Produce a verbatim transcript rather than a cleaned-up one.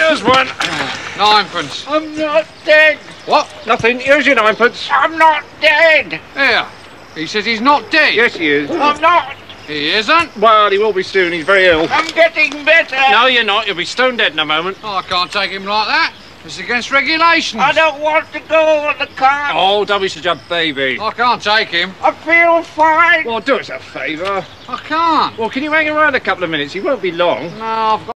Here's one. Ninepence. I'm not dead. What? Nothing. Here's your ninepence. I'm not dead. Here. He says he's not dead. Yes, he is. I'm not. He isn't. Well, he will be soon. He's very ill. I'm getting better. No, you're not. You'll be stone dead in a moment. Oh, I can't take him like that. It's against regulations. I don't want to go on the cart. Oh, don't be such a baby. I can't take him. I feel fine. Well, do us a favour. I can't. Well, can you hang around a couple of minutes? He won't be long. No, I've got